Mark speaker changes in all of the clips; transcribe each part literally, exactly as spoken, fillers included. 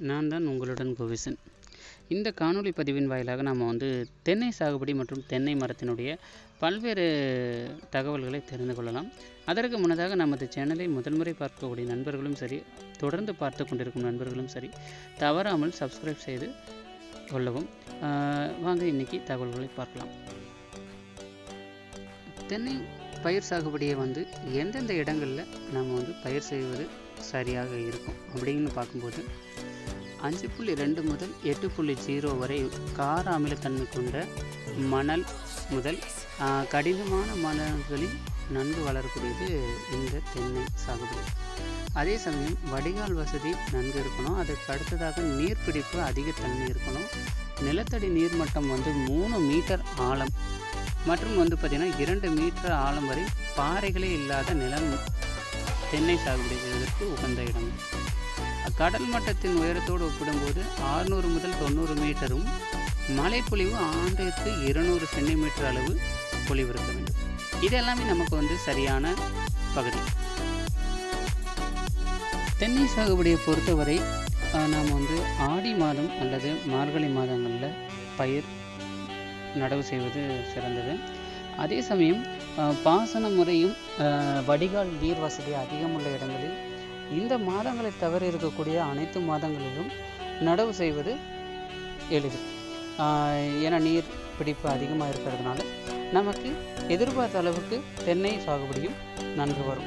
Speaker 1: நான் தான் உங்களுடன் கோவிசன். இந்த காணொளி பதிவின் வாயிலாக நாம் வந்து தென்னை சாகுபடி மற்றும் தென்னை மரத்தினுடைய பல்வேறு தகவல்களை தெரிந்து கொள்ளலாம். அதற்கு முன்னதாக நமது சேனலை முதல் முறை பார்க்கக்கூடிய நண்பர்களும் சரி, தொடர்ந்து பார்த்து கொண்டிருக்கும் நண்பர்களும் சரி, தவறாமல் சப்ஸ்கிரைப் செய்து கொள்ளவும். வாங்க இன்றைக்கி தகவல்களை பார்க்கலாம். தென்னை பயிர் சாகுபடியை வந்து எந்தெந்த இடங்களில் நம்ம வந்து பயிர் செய்வது சரியாக இருக்கும் அப்படின்னு பார்க்கும்போது, அஞ்சு புள்ளி ரெண்டு முதல் எட்டு புள்ளி ஜீரோ வரை கார அமிலத்தன்மை கொண்ட மணல் முதல் கடினமான மணல்களில் நன்கு வளரக்கூடியது இந்த தென்னை சாகுபடி. அதே சமயம் வடிகால் வசதி நன்கு இருக்கணும். அதற்கு அடுத்ததாக நீர்பிடிப்பு அதிக தன்மை இருக்கணும். நிலத்தடி நீர்மட்டம் வந்து மூணு மீட்டர் ஆழம் மற்றும் வந்து பார்த்திங்கன்னா இரண்டு மீட்டர் ஆழம் வரை பாறைகளே இல்லாத நிலம் தென்னை சாகுபடி செய்வதற்கு உகந்த இடம். கடல் மட்டத்தின் உயரத்தோடு ஒப்பிடும்போது ஆறுநூறு முதல் தொண்ணூறு மீட்டரும், மழைப்பொழிவு ஆண்டிற்கு இருநூறு சென்டிமீட்டர் அளவு பொழிவு இருக்க வேண்டும். இது எல்லாமே நமக்கு வந்து சரியான பகுதி. தென்னை சாகுபடியை பொறுத்தவரை நாம் வந்து ஆடி மாதம் அல்லது மார்கழி மாதங்களில் பயிர் நடவு செய்வது சிறந்தது. அதே சமயம் பாசன முறையும் வடிகால் நீர் வசதி அதிகமுள்ள இடங்களில் இந்த மாதங்களை தவிர இருக்கக்கூடிய அனைத்து மாதங்களிலும் நடவு செய்வது எளிது. ஏன்னா நீர் பிடிப்பு அதிகமாக இருக்கிறதுனால நமக்கு எதிர்பார்த்த அளவுக்கு தென்னை சாகுபடியும் நன்கு வரும்.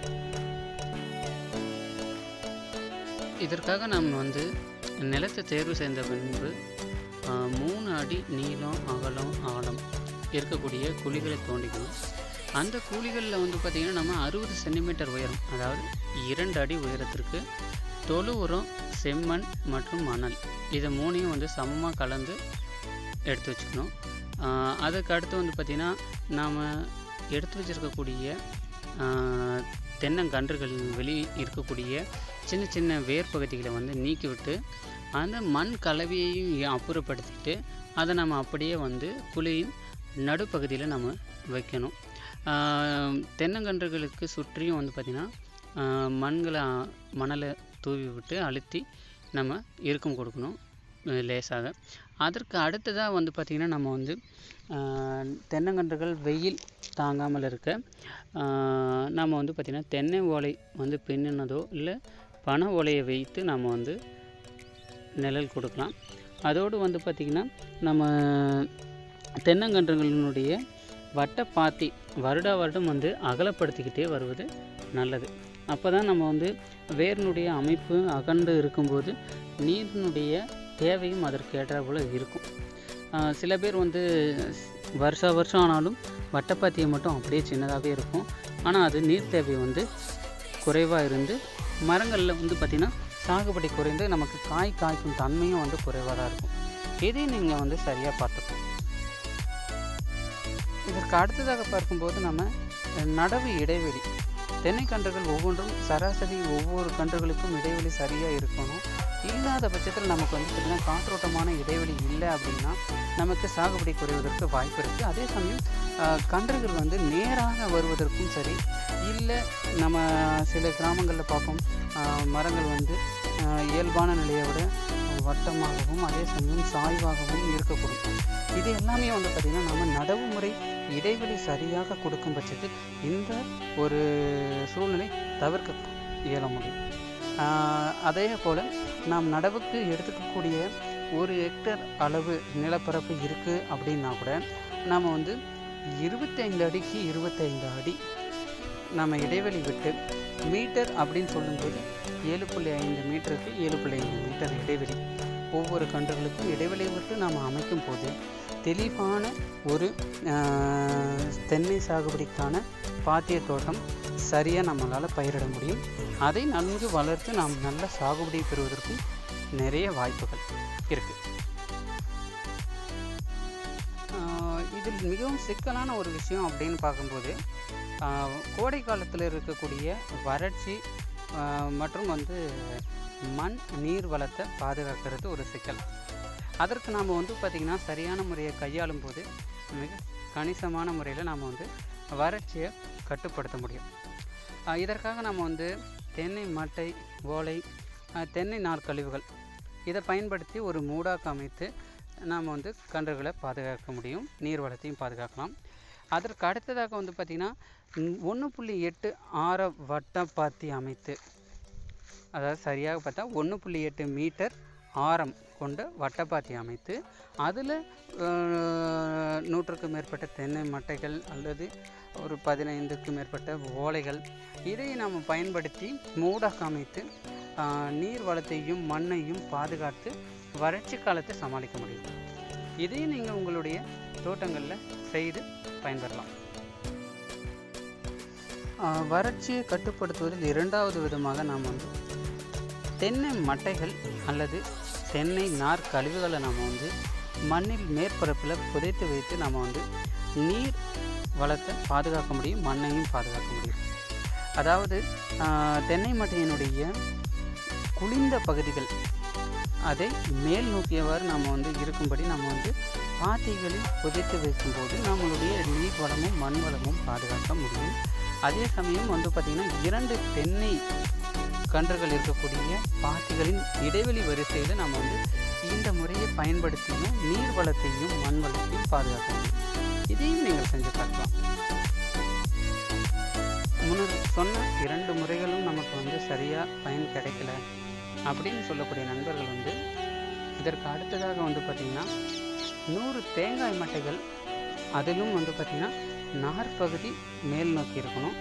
Speaker 1: இதற்காக நாம் வந்து நிலத்தை தேர்வு செய்த பின்பு மூணு அடி நீளம் அகலம் ஆழம் இருக்கக்கூடிய குழிகளை தோண்டிக்கணும். அந்த குழிகளில் வந்து பார்த்திங்கன்னா நம்ம அறுபது சென்டிமீட்டர் உயரம், அதாவது இரண்டு அடி உயரத்திற்கு தொழு உரம், செம்மண் மற்றும் மணல் இதை மூணையும் வந்து சமமாக கலந்து எடுத்து வச்சுக்கணும். அதுக்கு அடுத்து வந்து பார்த்திங்கன்னா நாம் எடுத்து வச்சுருக்கக்கூடிய தென்னங்கன்றுகள் வெளி இருக்கக்கூடிய சின்ன சின்ன வேர் பகுதிகளை வந்து நீக்கிவிட்டு அந்த மண் கலவையையும் அப்புறப்படுத்திட்டு அதை நம்ம அப்படியே வந்து குழியின் நடுப்பகுதியில் நம்ம வைக்கணும். தென்னங்கன்றுகளுக்கு சுற்றியும் வந்து பார்த்திங்கன்னா மண்களை மணலை தூவி விட்டு அழுத்தி நம்ம இறுக்கம் கொடுக்கணும் லேசாக. அதற்கு அடுத்ததாக வந்து பார்த்திங்கன்னா நம்ம வந்து தென்னங்கன்றுகள் வெயில் தாங்காமல் இருக்க நம்ம வந்து பார்த்திங்கன்னா தென்னை ஓலை வந்து பின்னினதோ இல்லை பனை ஓலையை வைத்து நம்ம வந்து நிழல் கொடுக்கலாம். அதோடு வந்து பார்த்திங்கன்னா நம்ம தென்னங்கன்றுகளினுடைய வட்ட பாத்தி வருடா வருடம் வந்து அகலப்படுத்திக்கிட்டே வருவது நல்லது. அப்போ தான் நம்ம வந்து வேரினுடைய அமைப்பு அகண்டு இருக்கும்போது நீரினுடைய தேவையும் அதற்கு ஏற்ற போல் இருக்கும். சில பேர் வந்து வருஷா வருஷம் ஆனாலும் வட்டப்பாத்தியை மட்டும் அப்படியே சின்னதாகவே இருக்கும். ஆனால் அது நீர் தேவை வந்து குறைவாக இருந்து மரங்களில் வந்து பார்த்திங்கன்னா சாகுபடி குறைந்து நமக்கு காய் காய்க்கும் தன்மையும் வந்து குறைவாக தான் இருக்கும். இதையும் நீங்கள் வந்து சரியாக பார்த்துக்கணும். இதற்கு அடுத்ததாக பார்க்கும்போது நம்ம நடவு இடைவெளி, தென்னை கன்றுகள் ஒவ்வொன்றும் சராசரி ஒவ்வொரு கன்றுகளுக்கும் இடைவெளி சரியாக இருக்கணும். இல்லாத பட்சத்தில் நமக்கு வந்து பார்த்திங்கன்னா காற்றோட்டமான இடைவெளி இல்லை அப்படின்னா நமக்கு சாகுபடி குறைவதற்கு வாய்ப்பு இருக்குது. அதே சமயம் கன்றுகள் வந்து நேராக வருவதற்கும் சரி, இல்லை நம்ம சில கிராமங்களில் பார்ப்போம் மரங்கள் வந்து இயல்பான நிலையை விட வட்டமாகவும் அதே சமயம் சாய்வாகவும் இருக்கக்கூடும். இது எல்லாமே வந்து பார்த்திங்கன்னா நம்ம நடவு முறை இடைவெளி சரியாக கொடுக்கும் பட்சத்தில் இந்த ஒரு சூழ்நிலை தவிர்க்க இயல முடியும். அதே போல் நாம் நடவுக்கு எடுத்துக்கக்கூடிய ஒரு ஹெக்டர் அளவு நிலப்பரப்பு இருக்குது அப்படின்னா கூட நாம் வந்து இருபத்தைந்து அடிக்கு இருபத்தைந்து அடி நம்ம இடைவெளி விட்டு, மீட்டர் அப்படின்னு சொல்லும்போது ஏழு புள்ளி ஐந்து மீட்டருக்கு ஏழு புள்ளி ஐந்து மீட்டர் இடைவெளி ஒவ்வொரு கன்றுகளுக்கும் இடைவெளி விட்டு நாம் அமைக்கும் போது தெளிவான ஒரு தென்னை சாகுபடிக்கான பாத்திய தோட்டம் சரியாக நம்மளால் பயிரிட முடியும். அதை நன்கு வளர்த்து நாம் நல்ல சாகுபடி பெறுவதற்கும் நிறைய வாய்ப்புகள் இருக்குது. இதில் மிகவும் சிக்கலான ஒரு விஷயம் அப்படின்னு பார்க்கும்போது கோடை காலத்தில் இருக்கக்கூடிய வறட்சி மற்றும் வந்து மண் நீர் வளத்தை பாதுகாக்கிறது ஒரு சிக்கல். அதற்கு நாம் வந்து பார்த்திங்கன்னா சரியான முறையை கையாளும் போது மிக கணிசமான முறையில் நாம் வந்து வறட்சியை கட்டுப்படுத்த முடியும். இதற்காக நம்ம வந்து தென்னை மட்டை, ஓலை, தென்னை நார் கழிவுகள் இதை பயன்படுத்தி ஒரு மூடாக்கு அமைத்து நாம் வந்து கன்றுகளை பாதுகாக்க முடியும், நீர் வளத்தையும் பாதுகாக்கலாம். அதற்கு அடுத்ததாக வந்து பார்த்திங்கன்னா ஒன்று புள்ளி எட்டு ஆர வட்டப்பாத்தி அமைத்து, அதாவது சரியாக பார்த்தா ஒன்று புள்ளி எட்டு மீட்டர் ஆரம் கொண்ட வட்டப்பாத்தி அமைத்து அதில் நூற்றுக்கும் மேற்பட்ட தென்னை மட்டைகள் அல்லது ஒரு பதினைந்துக்கும் மேற்பட்ட ஓலைகள் இதை நாம் பயன்படுத்தி மூடாக அமைத்து நீர் வளத்தையும் மண்ணையும் பாதுகாத்து வறட்சி காலத்தை சமாளிக்க முடியும். இதையும் நீங்கள் உங்களுடைய தோட்டங்களில் செய்து பயன்பெறலாம். வறட்சியை கட்டுப்படுத்துவதில் இரண்டாவது விதமாக நாம் வந்து தென்னை மட்டைகள் அல்லது தென்னை நார் கழிவுகளை நாம் வந்து மண்ணில் மேற்பரப்பில் புதைத்து வைத்து நாம் வந்து நீர் வளத்தை பாதுகாக்க முடியும், மண்ணையும் பாதுகாக்க முடியும். அதாவது தென்னை மட்டையினுடைய குளிர்ந்த பகுதிகள் அதை மேல் நோக்கியவாறு நாம் வந்து இருக்கும்படி நம்ம வந்து பாத்திகளில் புதைத்து வைக்கும்போது நம்மளுடைய நீர் வளமும் மண் வளமும் பாதுகாக்க முடியும். அதே சமயம் வந்து பார்த்திங்கன்னா இரண்டு தென்னை கன்றுகள் இருக்கக்கூடிய பாத்திகளின் இடைவெளி வரிசையில் நம்ம வந்து இந்த முறையை பயன்படுத்தியும் நீர் வளத்தையும் மண் வளத்தையும் பாதுகாக்க முடியும். இதையும் நீங்கள் செஞ்சு பார்க்கலாம். முன்னர் சொன்ன இரண்டு முறைகளும் நமக்கு வந்து சரியாக பயன் கிடைக்கல அப்படின்னு சொல்லக்கூடிய நண்பர்கள் வந்து இதற்கு அடுத்ததாக வந்து பார்த்திங்கன்னா நூறு தேங்காய் மட்டைகள், அதிலும் வந்து பார்த்திங்கன்னா நார் பகுதி மேல் நோக்கி இருக்கணும்.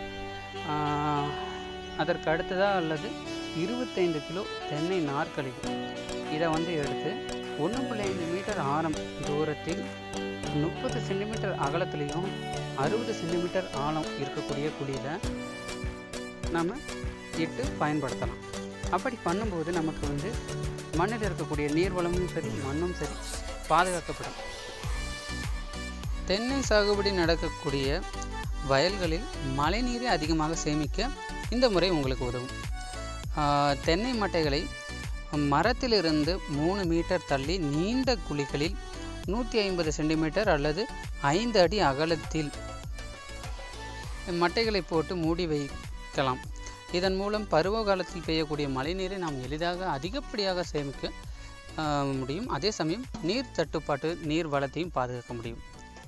Speaker 1: அதற்கு அடுத்ததாக அல்லது இருபத்தைந்து கிலோ தென்னை நார்க்கழிவு இதை வந்து எடுத்து ஒன்று புள்ளி ஐந்து மீட்டர் ஆரம் தூரத்தில் முப்பது சென்டிமீட்டர் அகலத்துலேயும் அறுபது சென்டிமீட்டர் ஆழம் இருக்கக்கூடிய குழியில் நம்ம இட்டு பயன்படுத்தலாம். அப்படி பண்ணும்போது நமக்கு வந்து மண்ணில் இருக்கக்கூடிய நீர் வளமும் சரி மண்ணும் சரி பாதுகாக்கப்படும். தென்னை சாகுபடி நடக்கக்கூடிய வயல்களில் மழைநீரை அதிகமாக சேமிக்க இந்த முறை உங்களுக்கு உதவும். தென்னை மட்டைகளை மரத்திலிருந்து மூணு மீட்டர் தள்ளி நீண்ட குழிகளில் நூற்றி ஐம்பது சென்டிமீட்டர் அல்லது ஐந்து அடி அகலத்தில் மட்டைகளை போட்டு மூடி வைக்கலாம். இதன் மூலம் பருவ காலத்தில் பெய்யக்கூடிய மழைநீரை நாம் எளிதாக அதிகப்படியாக சேமிக்க முடியும். அதே சமயம் நீர் தட்டுப்பாட்டு நீர் வளத்தையும் பாதுகாக்க முடியும்.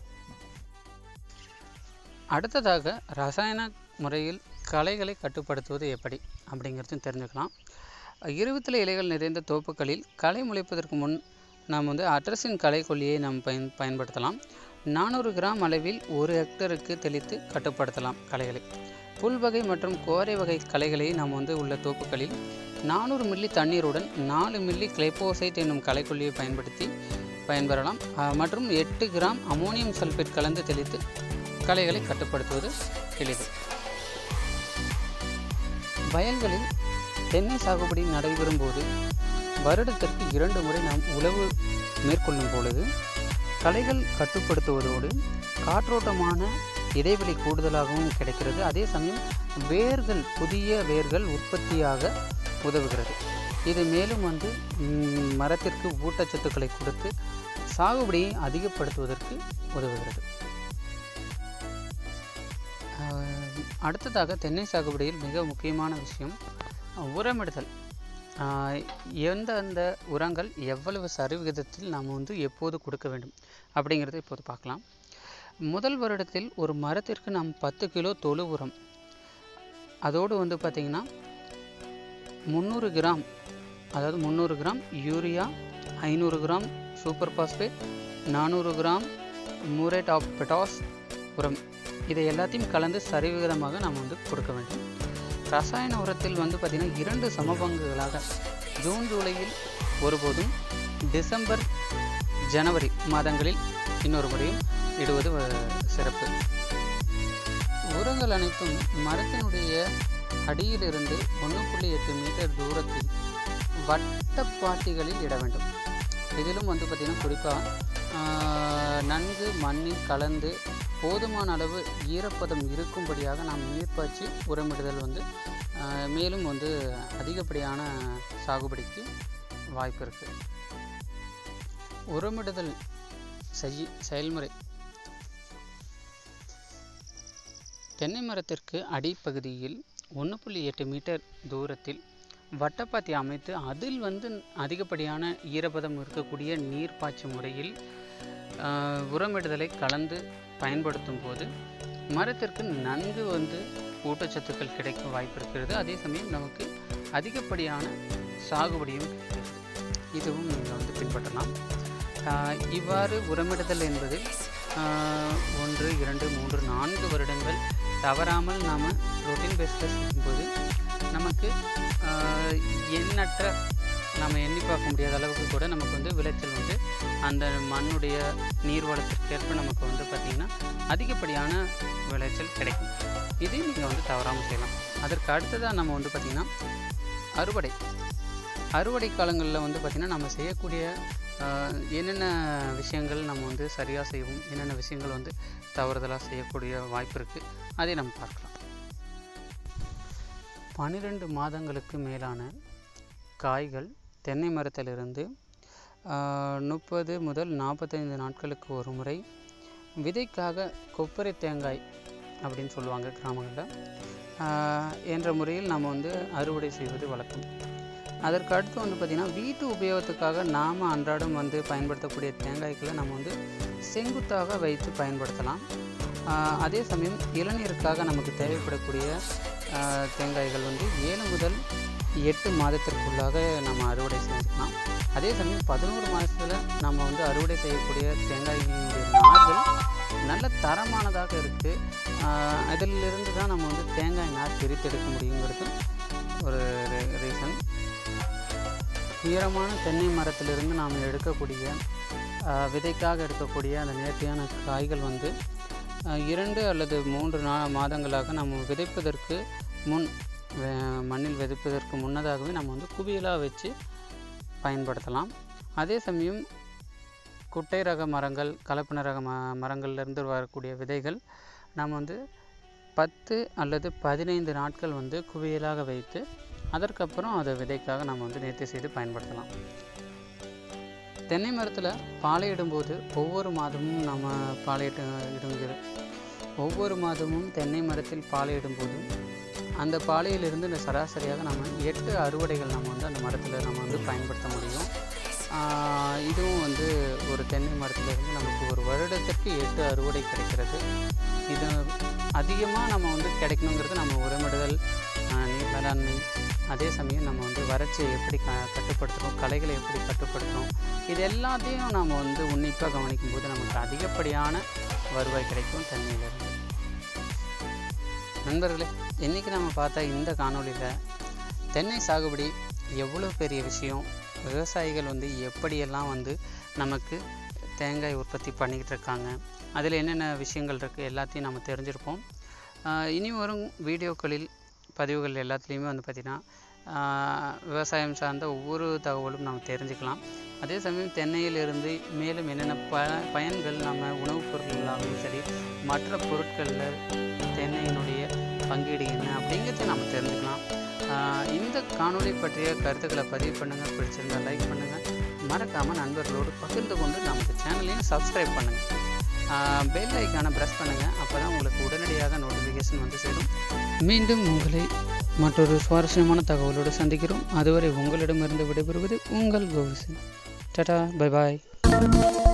Speaker 1: அடுத்ததாக ரசாயன முறையில் களைகளை கட்டுப்படுத்துவது எப்படி அப்படிங்கிறதையும் தெரிஞ்சுக்கலாம். இருபத்தில் இலைகள் நிறைந்த தோப்புகளில் களை முளைப்பதற்கு முன் நாம் வந்து அட்ரஸின் களைக்கொல்லியை நாம் பயன் பயன்படுத்தலாம். நானூறு கிராம் அளவில் ஒரு ஹெக்டருக்கு தெளித்து கட்டுப்படுத்தலாம் களைகளை. புல் வகை மற்றும் கோரை வகை களைகளை நாம் வந்து உள்ள தோப்புகளில் நானூறு மில்லி தண்ணீருடன் நாலு மில்லி கிளைபோசைட் என்னும் களைக்கொல்லியை பயன்படுத்தி பயன்பெறலாம். மற்றும் எட்டு கிராம் அமோனியம் சல்பேட் கலந்து தெளித்து களைகளை கட்டுப்படுத்துவது எளிது. வயல்களில் தென்னை சாகுபடி நடைபெறும் போது வருடத்திற்கு இரண்டு முறை நாம் உழவு மேற்கொள்ளும் பொழுது களைகள் கட்டுப்படுத்துவதோடு காற்றோட்டமான இடைவெளி கூடுதலாகவும் கிடைக்கிறது. அதே சமயம் வேர்கள் புதிய வேர்கள் உற்பத்தியாக உதவுகிறது. இது மேலும் வந்து மரத்திற்கு ஊட்டச்சத்துக்களை கொடுத்து சாகுபடியை அதிகப்படுத்துவதற்கு உதவுகிறது. அடுத்ததாக தென்னை சாகுபடியில் மிக முக்கியமான விஷயம் உரமிடுதல். எந்தெந்த உரங்கள் எவ்வளவு சரிவிகிதத்தில் நாம் வந்து எப்போது கொடுக்க வேண்டும் அப்படிங்கிறத இப்போது பார்க்கலாம். முதல் வருடத்தில் ஒரு மரத்திற்கு நாம் பத்து கிலோ தொழு உரம், அதோடு வந்து பார்த்திங்கன்னா முந்நூறு கிராம் அதாவது முந்நூறு கிராம் யூரியா, ஐநூறு கிராம் சூப்பர் பாஸ்பேட், நானூறு கிராம் மூரேட் ஆஃப் பொட்டாஸ் உரம், இதை எல்லாத்தையும் கலந்து சரிவிகிதமாக நாம் வந்து கொடுக்க வேண்டும். ரசாயன உரத்தில் வந்து பார்த்திங்கன்னா இரண்டு சமபங்குகளாக ஜூன் ஜூலையில் ஒருபோதும், டிசம்பர் ஜனவரி மாதங்களில் இன்னொரு முறையும் இடுவது சிறப்பு. உரங்கள் அனைத்தும் மரத்தினுடைய அடியிலிருந்து ஒன்று புள்ளி எட்டு மீட்டர் தூரத்தில் வட்டப்பாத்திகளில் இட வேண்டும். இதிலும் வந்து பார்த்திங்கன்னா குறிப்பாக நன்கு மண்ணில் கலந்து போதுமான அளவு ஈரப்பதம் இருக்கும்படியாக நாம் நீர் பாய்ச்சி உரமிடுதல் வந்து மேலும் வந்து அதிகப்படியான சாகுபடிக்கு வாய்ப்பு இருக்குது. உரமிடுதல் செய் செயல்முறை தென்னை மரத்திற்கு அடிப்பகுதியில் ஒன்று புள்ளி எட்டு மீட்டர் தூரத்தில் வட்டப்பாத்தி அமைத்து அதில் வந்து அதிகப்படியான ஈரப்பதம் இருக்கக்கூடிய நீர்ப்பாய்ச்சி முறையில் உரமிடுதலை கலந்து பயன்படுத்தும் போது மரத்திற்கு நன்கு வந்து ஊட்டச்சத்துக்கள் கிடைக்க வாய்ப்பு இருக்கிறது. அதே சமயம் நமக்கு அதிகப்படியான சாகுபடியும் கிடைக்கிறது. இதுவும் நீங்கள் வந்து பின்பற்றலாம். இவ்வாறு உரமிடுதல் என்பது ஒன்று இரண்டு மூன்று நான்கு வருடங்கள் தவறாமல் நாம் ரொட்டீன் பேஸில் செய்யும்போது நமக்கு எண்ணற்ற நம்ம எண்ணி பார்க்க முடியாத அளவுக்கு கூட நமக்கு வந்து விளைச்சல் வந்து அந்த மண்ணுடைய நீர் வளத்திற்கேற்ப நமக்கு வந்து பார்த்திங்கன்னா அதிகப்படியான விளைச்சல் கிடைக்கும். இதை நீங்கள் வந்து தவறாமல் செய்யலாம். அதற்கு அடுத்ததாக நம்ம வந்து பார்த்திங்கன்னா அறுவடை அறுவடை காலங்களில் வந்து பார்த்திங்கன்னா நம்ம செய்யக்கூடிய என்னென்ன விஷயங்கள் நம்ம வந்து சரியாக செய்வோம், என்னென்ன விஷயங்கள் வந்து தவறுதலாக செய்யக்கூடிய வாய்ப்பு இருக்குது, அதை நம்ம பார்க்கலாம். பன்னிரெண்டு மாதங்களுக்கு மேலான காய்கள் தென்னை மரத்திலிருந்து முப்பது முதல் நாற்பத்தைந்து நாட்களுக்கு ஒரு முறை விதைக்காக கொப்பரை தேங்காய் அப்படின்னு சொல்லுவாங்க கிராமங்களில் என்ற முறையில் நாம் வந்து அறுவடை செய்வது வழக்கம். அதற்கு அடுத்து வந்து பார்த்திங்கன்னா வீட்டு உபயோகத்துக்காக நாம் அன்றாடம் வந்து பயன்படுத்தக்கூடிய தேங்காய்களை நம்ம வந்து செங்குத்தாக வைத்து பயன்படுத்தலாம். அதே சமயம் இளநீருக்காக நமக்கு தேவைப்படக்கூடிய தேங்காய்கள் வந்து ஏழு முதல் எட்டு மாதத்திற்குள்ளாக நம்ம அறுவடை செஞ்சுக்கலாம். அதே சமயம் பதினோரு மாதத்தில் நம்ம வந்து அறுவடை செய்யக்கூடிய தேங்காய்களுடைய நார்கள் நல்ல தரமானதாக இருக்குது. அதிலிருந்து தான் நம்ம வந்து தேங்காய் நார் பிரித்தெடுக்க முடியுங்கிறது ஒரு ரீசன். உயரமான தென்னை மரத்திலிருந்து நாம் எடுக்கக்கூடிய விதைக்காக எடுக்கக்கூடிய அந்த நேர்த்தியான காய்கள் வந்து இரண்டு அல்லது மூன்று நா மாதங்களாக நம்ம விதைப்பதற்கு முன் மண்ணில் விதைப்பதற்கு முன்னதாகவே நம்ம வந்து குவியலாக வச்சு பயன்படுத்தலாம். அதே சமயம் குட்டை ரக மரங்கள், கலப்பின ரக ம மரங்கள்லேருந்து வரக்கூடிய விதைகள் நாம் வந்து பத்து அல்லது பதினைந்து நாட்கள் வந்து குவியலாக வைத்து அதற்கப்புறம் அதை விதைக்காக நம்ம வந்து நேர்த்தி செய்து பயன்படுத்தலாம். தென்னை மரத்தில் பாலையிடும்போது ஒவ்வொரு மாதமும் நம்ம பாலையிட்டு இடுங்கிற ஒவ்வொரு மாதமும் தென்னை மரத்தில் பாலையிடும்போதும் அந்த பாலையிலிருந்து இந்த சராசரியாக நம்ம எட்டு அறுவடைகள் நம்ம வந்து அந்த மரத்தில் நம்ம வந்து பயன்படுத்த முடியும். இதுவும் வந்து ஒரு தென்னை மரத்திலிருந்து நமக்கு ஒரு வருடத்திற்கு எட்டு அறுவடை கிடைக்கிறது. இது அதிகமாக நம்ம வந்து கிடைக்கணுங்கிறது நம்ம உரமிடுதல், நீர் மேலாண்மை, அதே சமயம் நம்ம வந்து வறட்சியை எப்படி க கட்டுப்படுத்துகிறோம் களைகளை எப்படி கட்டுப்படுத்துகிறோம் இது எல்லாத்தையும் நம்ம வந்து உன்னிப்பாக கவனிக்கும் போது நமக்கு அதிகப்படியான வருவாய் கிடைக்கும் தென்னையிலிருந்து. நண்பர்களே, இன்றைக்கி நம்ம பார்த்த இந்த காணொலியில் தென்னை சாகுபடி எவ்வளோ பெரிய விஷயம், விவசாயிகள் வந்து எப்படியெல்லாம் வந்து நமக்கு தேங்காய் உற்பத்தி பண்ணிக்கிட்டு இருக்காங்க, அதில் என்னென்ன விஷயங்கள் இருக்குது எல்லாத்தையும் நம்ம தெரிஞ்சிருப்போம். இனி வரும் வீடியோக்களில் பதிவுகள் எல்லாத்துலேயுமே வந்து பார்த்திங்கன்னா விவசாயம் சார்ந்த ஒவ்வொரு தகவலும் நம்ம தெரிஞ்சுக்கலாம். அதே சமயம் தென்னையிலிருந்து மேலும் என்னென்ன ப பயன்கள் நம்ம உணவுப் பொருட்களாகவும் சரி மற்ற பொருட்களில் தென்னையினுடைய பங்கீடு என்ன அப்படிங்கிறத நம்ம தெரிஞ்சுக்கலாம். இந்த காணொலி பற்றிய கருத்துக்களை பதிவு பண்ணுங்கள், பிடிச்சிருந்தால் லைக் பண்ணுங்கள், மறக்காமல் நண்பர்களோடு பகிர்ந்து கொண்டு நமக்கு சேனலையும் சப்ஸ்கிரைப் பண்ணுங்கள், பெல் ஐக்கானை ப்ரெஸ் பண்ணுங்கள். அப்போ தான் உங்களுக்கு உடனடியாக நோட்டிஃபிகேஷன் வந்து சேரும். மீண்டும் உங்களை மற்றொரு சுவாரஸ்யமான தகவலோடு சந்திக்கிறோம். அதுவரை உங்களிடமிருந்து விடைபெறுவது உங்கள் கோவிசன். Tata, bye bye.